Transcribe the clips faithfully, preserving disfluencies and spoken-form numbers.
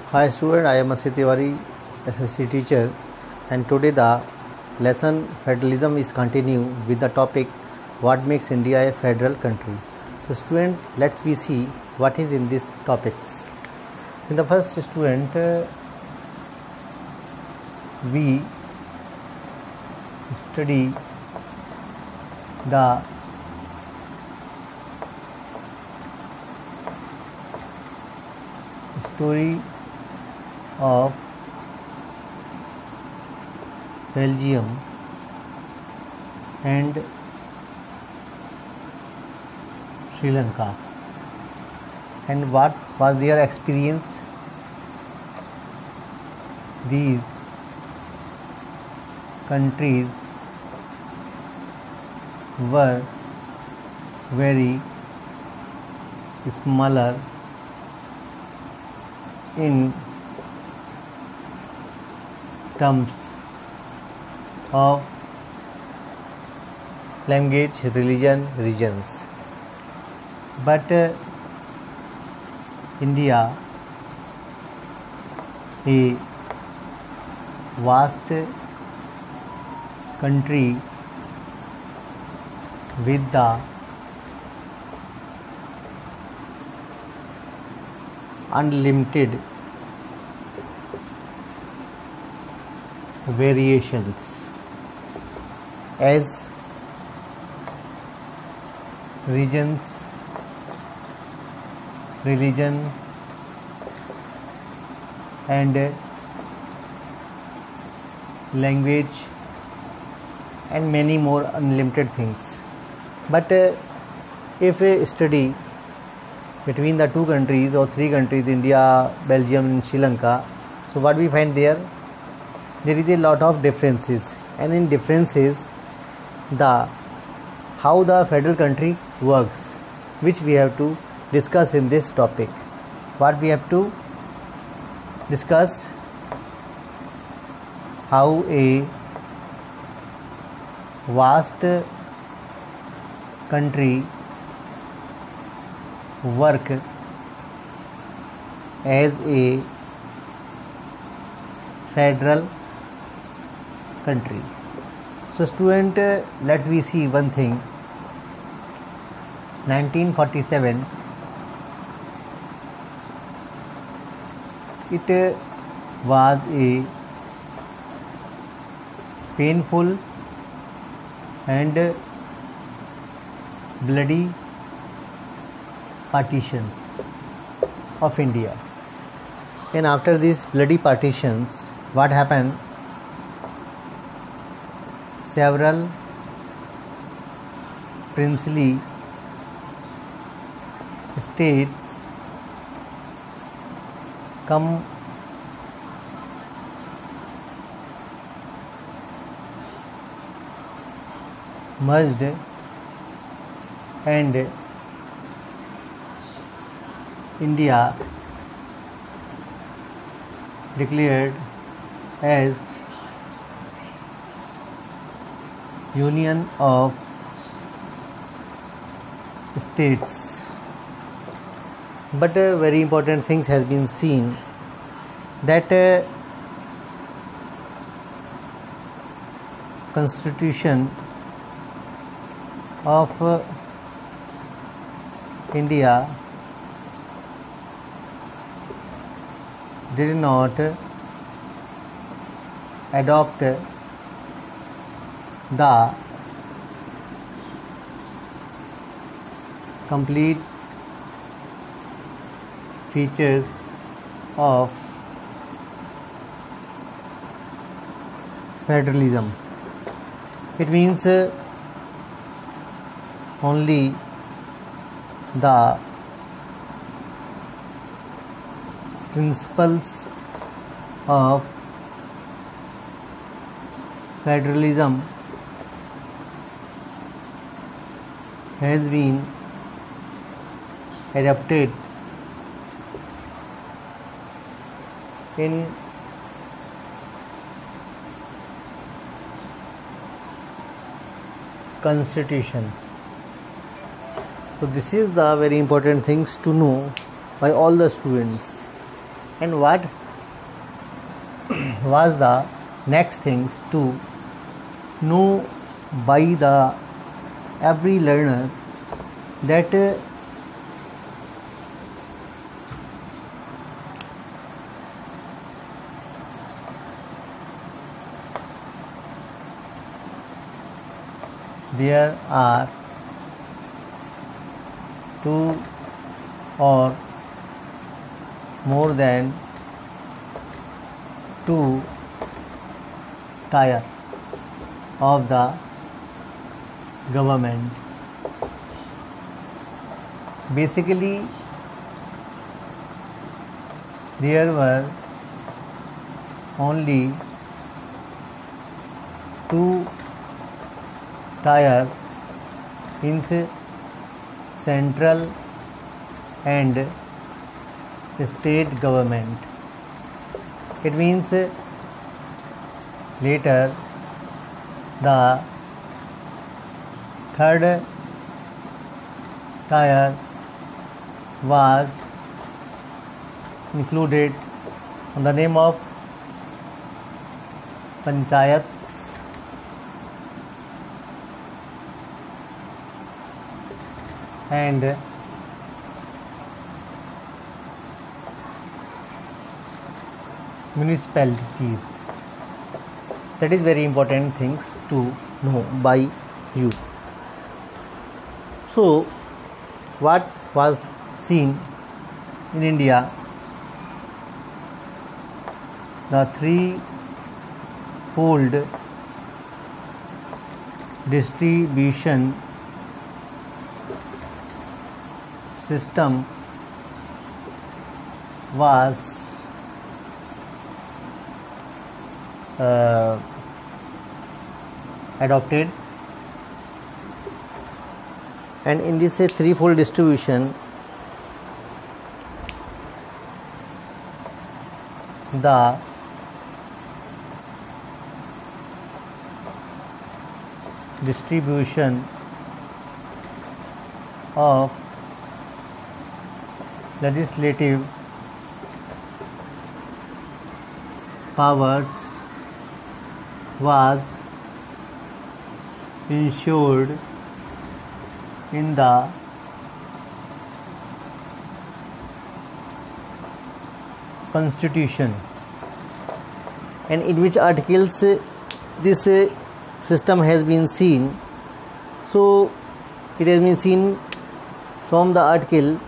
Hi student, I am Asit Tiwari, S S C teacher, and today the lesson federalism is continue with the topic what makes India a federal country. So student, let's we see what is in these topics. In the first student, uh, we study the story of Belgium and Sri Lanka and what was their experience. These countries were very smaller in terms of language, religion, regions, but uh, India, a vast country with the unlimited variations as regions, religion and language and many more unlimited things. But uh, if a study between the two countries or three countries, India, Belgium and Sri Lanka, so what we find there, there is a lot of differences, and in differences the how the federal country works, which we have to discuss in this topic. What we have to discuss, how a vast country work as a federal country. So student, uh, let's we see one thing. nineteen forty-seven, it uh, was a painful and uh, bloody partitions of India. And after these bloody partitions, what happened? Several princely states come merged and India declared as Union of States. But uh, very important things has been seen, that uh, Constitution of uh, India did not adopt the complete features of federalism. It means uh, only the principles of federalism has been adopted in Constitution. So this is the very important things to know by all the students. And what was the next things to know by the every learner that uh, there are two or more than two tier of the government. Basically, there were only two tier in central and state government. It means later the third tier was included on the name of panchayats, and municipalities. That is very important things to know by you. So, what was seen in India? The three-fold distribution system was uh, adopted, and in this uh, threefold distribution, the distribution of legislative powers was ensured in the Constitution. And in which articles uh, this uh, system has been seen? So it has been seen from the article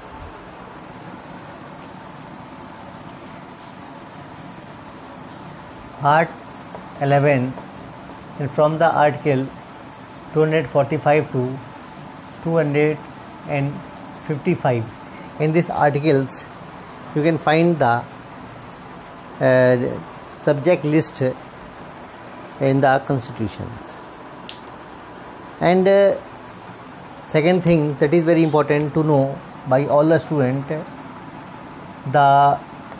Part eleven, and from the article two forty-five to two fifty-five. In these articles you can find the uh, subject list in the constitutions. And uh, second thing that is very important to know by all the student, the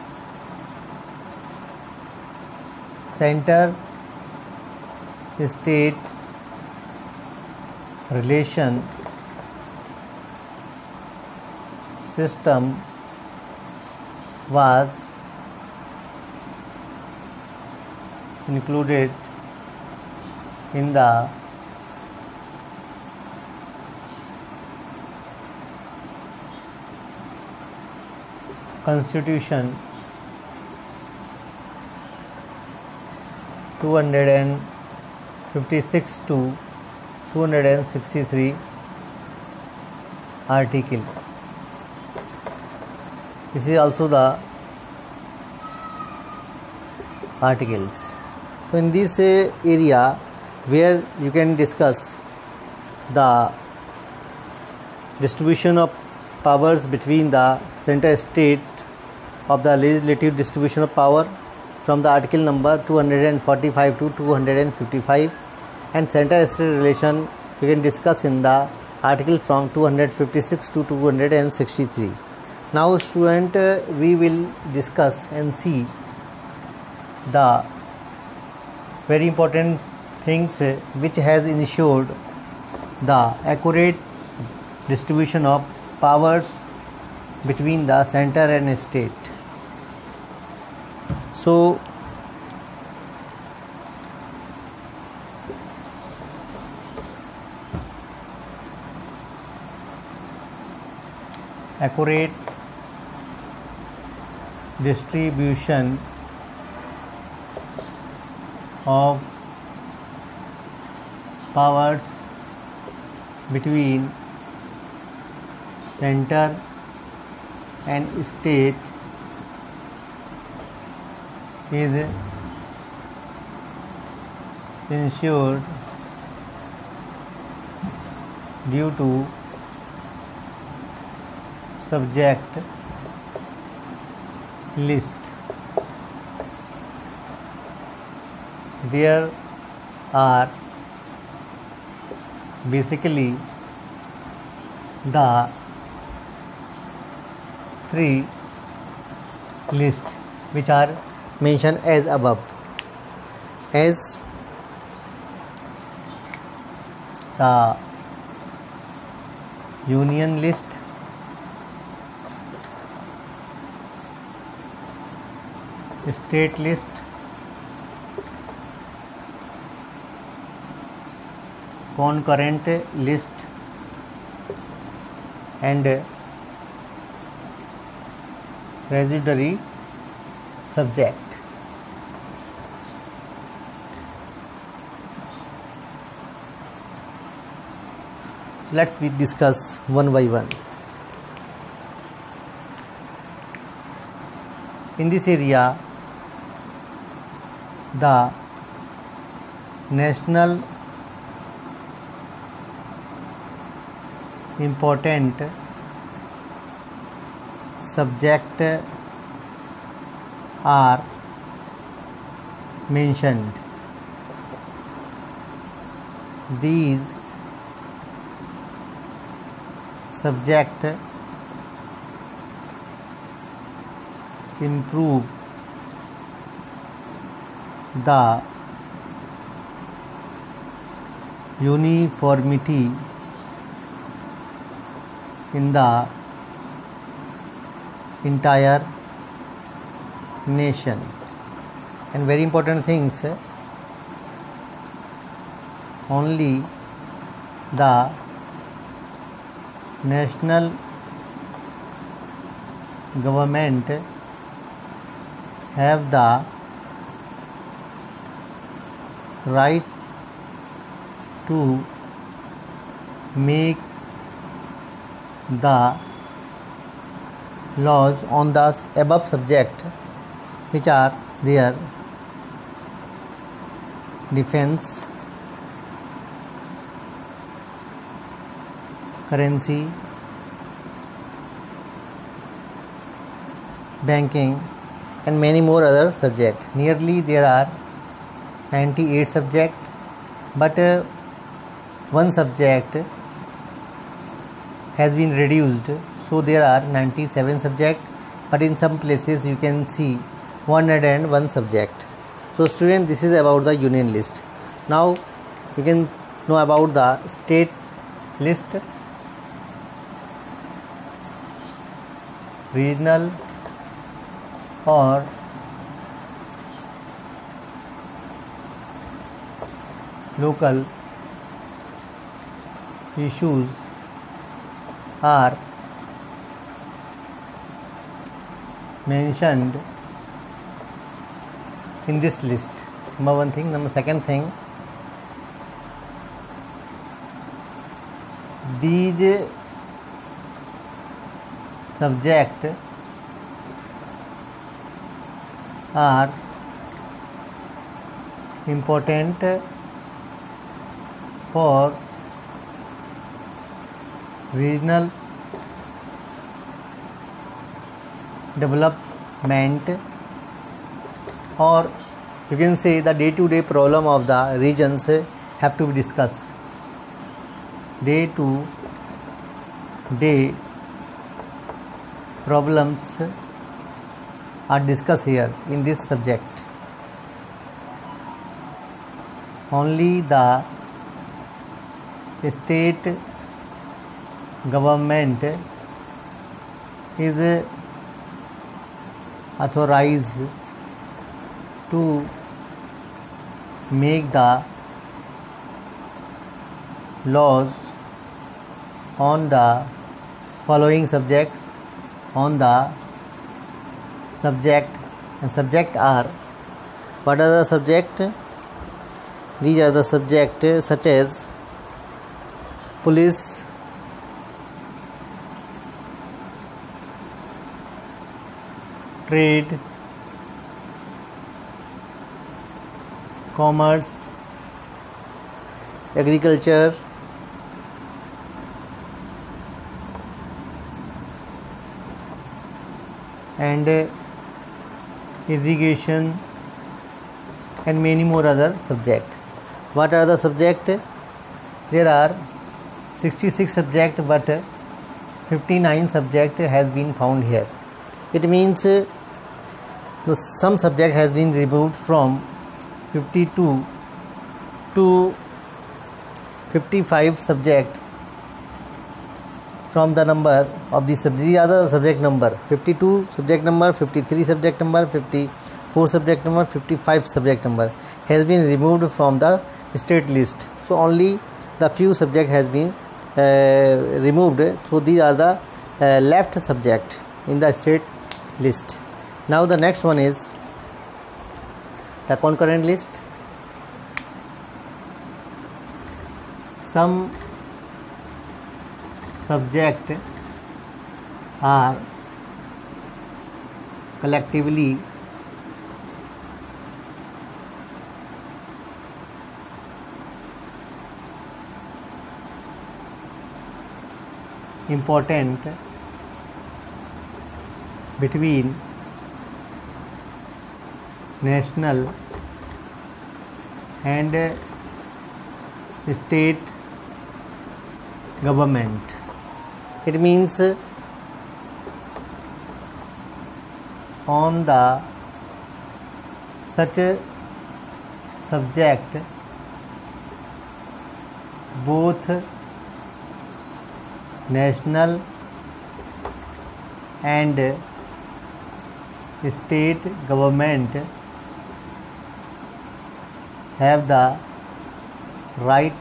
center state relation system was included in the Constitution two fifty-six to two sixty-three article. This is also the articles. So in this uh, area where you can discuss the distribution of powers between the center state of the legislative distribution of power from the article number two forty-five to two fifty-five, and center state relation you can discuss in the article from two fifty-six to two sixty-three. Now student, uh, we will discuss and see the very important things uh, which has ensured the accurate distribution of powers between the center and state. So accurate distribution of powers between center and state is ensured due to subject list. There are basically the three lists which are mentioned as above, as the union list, state list, concurrent list, and residuary subject. So let's we discuss one by one. In this area, the national important subject are mentioned. These subject improve the uniformity in the entire nation. And very important things, only the national government have the rights to make the laws on the above subject, which are their defense, currency, banking, and many more other subjects. Nearly there are ninety-eight subjects, but uh, one subject has been reduced, so there are ninety-seven subjects, but in some places you can see one hundred one subject. So student, this is about the union list. Now you can know about the state list, regional or local issues are mentioned in this list. Number one thing. Number second thing, these subject are important for regional development, or you can say the day-to-day problem of the regions have to be discussed. Day-to-day problems are discussed here in this subject. Only the state government is authorized to make the laws on the following subject on the subject and subject are, what are the subject? These are the subject such as police, trade, commerce, agriculture, and irrigation, and many more other subjects. What are the subjects? There are sixty-six subjects, but fifty-nine subjects has been found here. It means uh, the some subject has been removed from fifty-two to fifty-five subject from the number of the subject. These are the subject number: fifty-two subject number, fifty-three subject number, fifty-four subject number, fifty-five subject number has been removed from the state list. So only the few subject has been uh, removed. So these are the uh, left subject in the state list. Now the next one is the concurrent list. Some subject are collectively important between national and state government. It means on the such a subject both national and state government have the right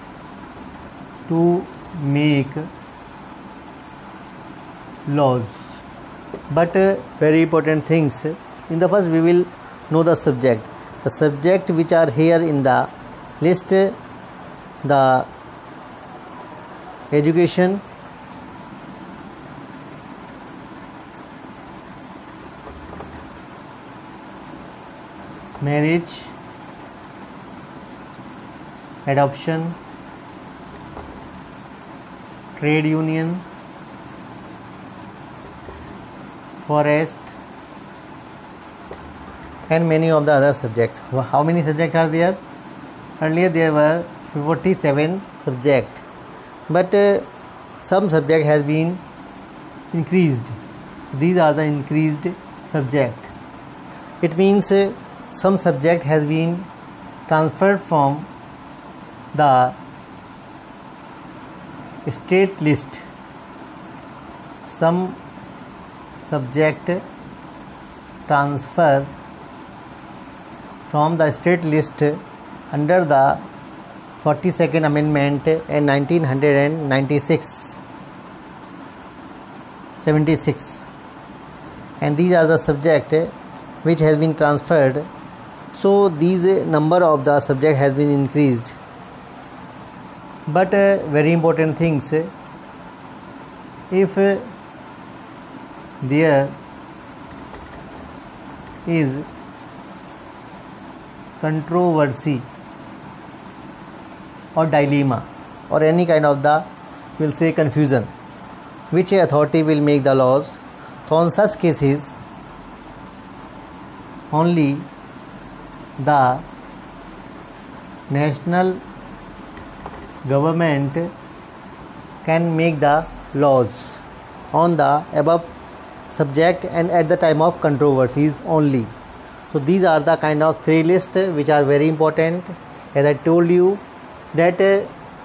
to make laws. But uh, very important things. In the first we will know the subject. The subject which are here in the list: the education, marriage, adoption, trade union, forest, and many of the other subjects. How many subjects are there? Earlier there were forty-seven subjects, but uh, some subject has been increased. These are the increased subject. It means uh, some subject has been transferred from the state list. Some subject transfer from the state list under the forty-second amendment in nineteen ninety-six seventy-six, and these are the subject which has been transferred. So these number of the subject has been increased. But uh, very important things, if uh, there is controversy or dilemma or any kind of the, we'll say, confusion, which authority will make the laws? So in such cases only the national government can make the laws on the above subject and at the time of controversies only. So these are the kind of three lists which are very important. As I told you that uh,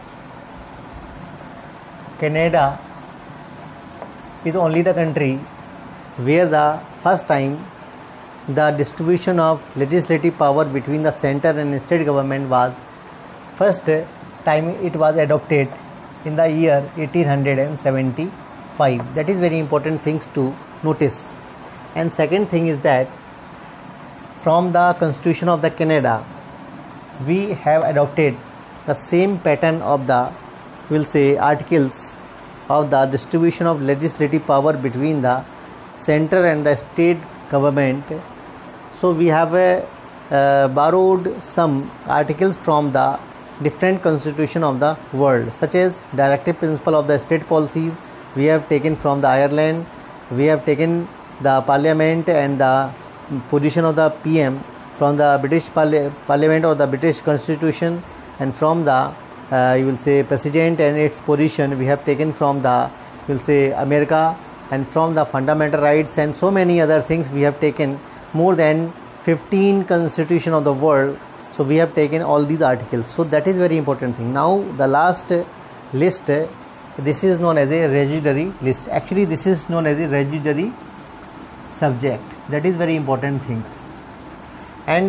Canada is only the country where the first time the distribution of legislative power between the center and state government was first time it was adopted in the year eighteen seventy-five. That is very important things to notice. And second thing is that from the Constitution of the Canada, we have adopted the same pattern of the, we'll say, articles of the distribution of legislative power between the center and the state government. So we have uh, uh, borrowed some articles from the different constitution of the world, such as directive principle of the state policies we have taken from the Ireland. We have taken the parliament and the position of the P M from the British Parli- Parliament or the British Constitution, and from the uh, you will say president and its position we have taken from the, you will say, America, and from the fundamental rights and so many other things we have taken more than fifteen constitution of the world. So we have taken all these articles. So that is very important thing. Now the last list, this is known as a residuary list. Actually this is known as a residuary subject. That is very important things. And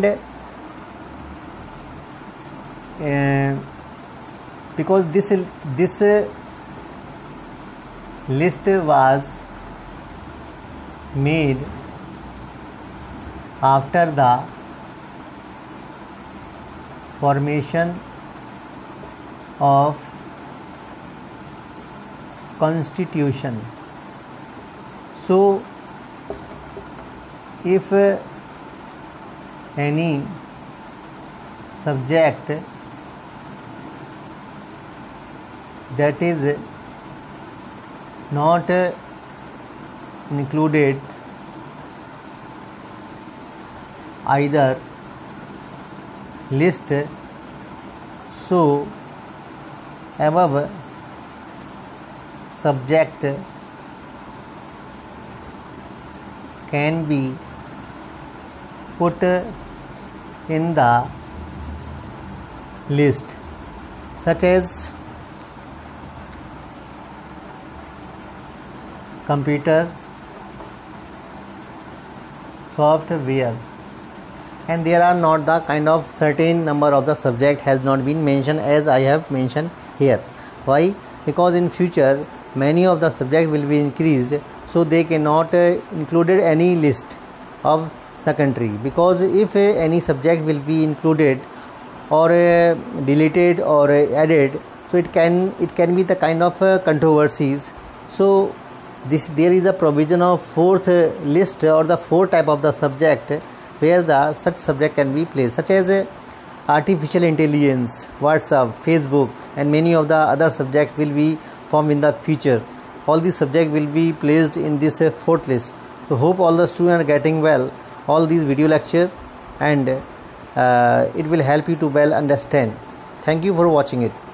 uh, because this this uh, list was made after the formation of Constitution. So if uh, any subject that is not uh, included either list, so above subject can be put in the list, such as computer, software, and there are not the kind of certain number of the subject has not been mentioned as I have mentioned here. Why? Because in future many of the subject will be increased, so they cannot uh, included any list of the country, because if uh, any subject will be included or uh, deleted or uh, added, so it can it can be the kind of uh, controversies. So this there is a provision of fourth uh, list or the fourth type of the subject where the such subject can be placed, such as uh, artificial intelligence, WhatsApp, Facebook, and many of the other subjects will be formed in the future. All these subjects will be placed in this uh, fourth list. So hope all the students are getting well all these video lecture, and uh, it will help you to well understand. Thank you for watching it.